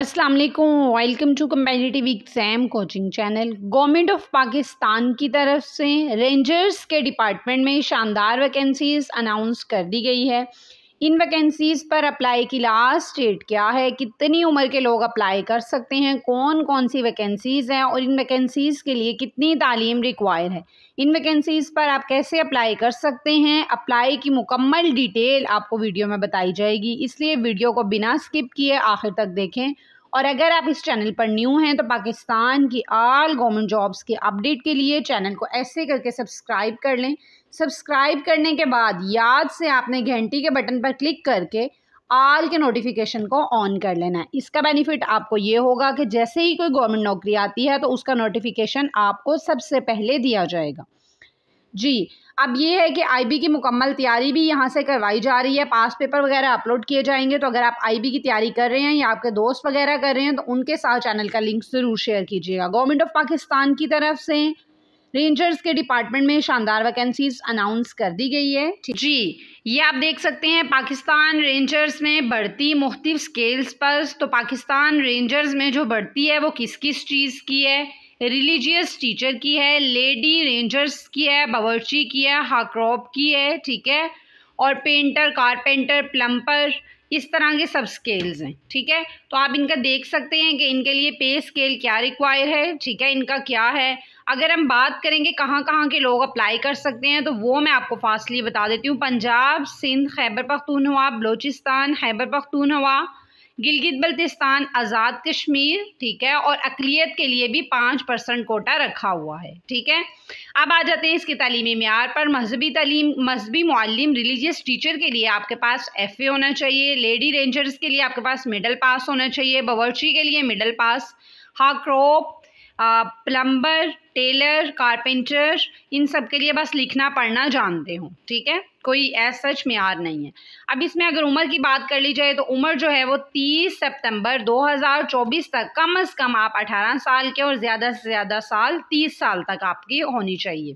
अस्सलाम वालेकुम, welcome to competitive exam coaching channel. Government of Pakistan की तरफ से रेंजर्स के डिपार्टमेंट में शानदार वैकेंसीज़ अनाउंस कर दी गई है। इन वैकेंसीज़ पर अप्लाई की लास्ट डेट क्या है, कितनी उम्र के लोग अप्लाई कर सकते हैं, कौन कौन सी वैकेंसीज़ हैं और इन वैकेंसीज़ के लिए कितनी तालीम रिक्वायर है, इन वैकेंसीज़ पर आप कैसे अप्लाई कर सकते हैं, अप्लाई की मुकम्मल डिटेल आपको वीडियो में बताई जाएगी। इसलिए वीडियो को बिना स्किप किए आखिर तक देखें। और अगर आप इस चैनल पर न्यू हैं तो पाकिस्तान की ऑल गवर्नमेंट जॉब्स के अपडेट के लिए चैनल को ऐसे करके सब्सक्राइब कर लें। सब्सक्राइब करने के बाद याद से आपने घंटी के बटन पर क्लिक करके ऑल के नोटिफिकेशन को ऑन कर लेना है। इसका बेनिफिट आपको ये होगा कि जैसे ही कोई गवर्नमेंट नौकरी आती है तो उसका नोटिफिकेशन आपको सबसे पहले दिया जाएगा। जी, अब ये है कि आईबी की मुकम्मल तैयारी भी यहाँ से करवाई जा रही है। पास पेपर वगैरह अपलोड किए जाएंगे। तो अगर आप आईबी की तैयारी कर रहे हैं या आपके दोस्त वगैरह कर रहे हैं तो उनके साथ चैनल का लिंक ज़रूर शेयर कीजिएगा। गवर्नमेंट ऑफ पाकिस्तान की तरफ से रेंजर्स के डिपार्टमेंट में शानदार वैकेंसीज अनाउंस कर दी गई है। जी, ये आप देख सकते हैं पाकिस्तान रेंजर्स में भर्ती मुख्तलिफ स्केल्स पर। तो पाकिस्तान रेंजर्स में जो भर्ती है वो किस किस चीज़ की है? रिलीजियस टीचर की है, लेडी रेंजर्स की है, बावर्ची की है, हाक्रॉप की है, ठीक है, और पेंटर, कारपेंटर, प्लम्बर, इस तरह के सब स्केल्स हैं, ठीक है। तो आप इनका देख सकते हैं कि इनके लिए पे स्केल क्या रिक्वायर है, ठीक है, इनका क्या है। अगर हम बात करेंगे कहाँ कहाँ के लोग अप्लाई कर सकते हैं तो वो मैं आपको फास्टली बता देती हूँ। पंजाब, सिंध, खैबर पख्तूनख्वा, बलोचिस्तान, खैबर पख्तूनख्वा, गिलगित बल्तिस्तान, आज़ाद कश्मीर, ठीक है, और अक़लियत के लिए भी 5% कोटा रखा हुआ है, ठीक है। अब आ जाते हैं इसके तालीमी मेयार पर। मजहबी तालीम, मजहबी मुअल्लिम, रिलीजियस टीचर के लिए आपके पास FA होना चाहिए। लेडी रेंजर्स के लिए आपके पास मिडल पास होना चाहिए। बावर्ची के लिए मिडल पास। हाक्रॉप, प्लम्बर, टेलर, कारपेंटर, इन सब के लिए बस लिखना पढ़ना जानते हो, ठीक है, कोई ऐसा सच मेयार नहीं है। अब इसमें अगर उम्र की बात कर ली जाए तो उम्र जो है वो 30 सितंबर 2024 तक कम से कम आप 18 साल के और ज़्यादा से ज़्यादा साल 30 साल तक आपकी होनी चाहिए।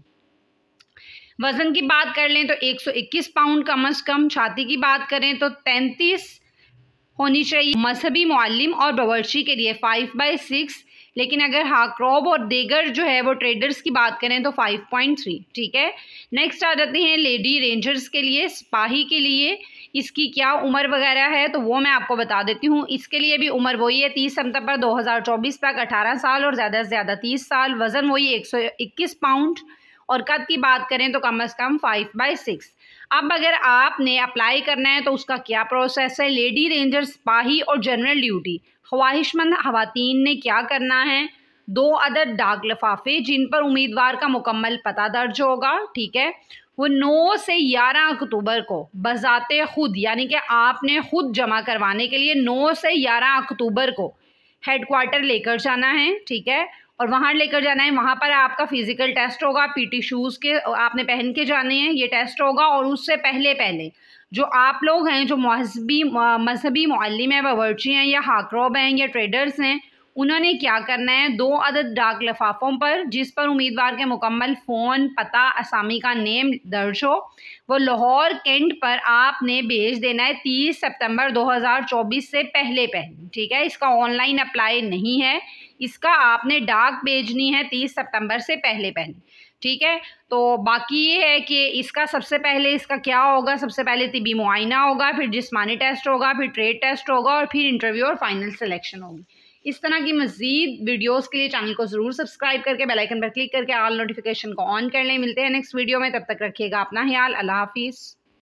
वज़न की बात कर लें तो 121 पाउंड कम से कम। छाती की बात करें तो 33 होनी चाहिए। मजहबी मुअल्लिम और बावर्ची के लिए 5/6, लेकिन अगर हाक्रॉप और देगर जो है वो ट्रेडर्स की बात करें तो 5.3, ठीक है। नेक्स्ट आ जाते हैं लेडी रेंजर्स के लिए, सिपाही के लिए इसकी क्या उम्र वगैरह है तो वो मैं आपको बता देती हूँ। इसके लिए भी उम्र वही है 30 सितंबर 2024 तक 18 साल और ज़्यादा से ज़्यादा 30 साल। वज़न वही 121 पाउंड और कद की बात करें तो कम से कम 5/6। अब अगर आपने अप्लाई करना है तो उसका क्या प्रोसेस है? लेडी रेंजर, सिपाही और जनरल ड्यूटी, ख्वाहिशमंद खवातीन ने क्या करना है? 2 अदद डाक लिफाफे जिन पर उम्मीदवार का मुकम्मल पता दर्ज होगा, ठीक है, वो 9 से 11 अक्टूबर को बज़ाते खुद, यानी कि आपने खुद जमा करवाने के लिए 9 से 11 अक्टूबर को हेडक्वार्टर लेकर जाना है, ठीक है, और वहाँ लेकर जाना है। वहाँ पर आपका फिज़िकल टेस्ट होगा, PT शूज़ के आपने पहन के जाने हैं, ये टेस्ट होगा। और उससे पहले जो आप लोग हैं जो मजहबी मुअल्लिम है, बावर्ची हैं या हाक्रॉप हैं या ट्रेडर्स हैं, उन्होंने क्या करना है? 2 अदद डाक लिफाफों पर जिस पर उम्मीदवार के मुकम्मल फ़ोन, पता, असामी का नेम दर्ज हो, वो लाहौर कैंट पर आपने भेज देना है 30 सितंबर 2024 से पहले, ठीक है। इसका ऑनलाइन अप्लाई नहीं है, इसका आपने डाक भेजनी है 30 सितंबर से पहले, ठीक है। तो बाकी ये है कि इसका सबसे पहले इसका क्या होगा? सबसे पहले तिबी मुआयना होगा, फिर जिस्मानी टेस्ट होगा, फिर ट्रेड टेस्ट होगा और फिर इंटरव्यू और फाइनल सिलेक्शन होगी। इस तरह की मज़ीद वीडियोस के लिए चैनल को ज़रूर सब्सक्राइब करके बेल आइकन पर क्लिक करके ऑल नोटिफिकेशन को ऑन कर लें। मिलते हैं नेक्स्ट वीडियो में, तब तक रखिएगा अपना ख्याल। अल्लाह हाफिज़।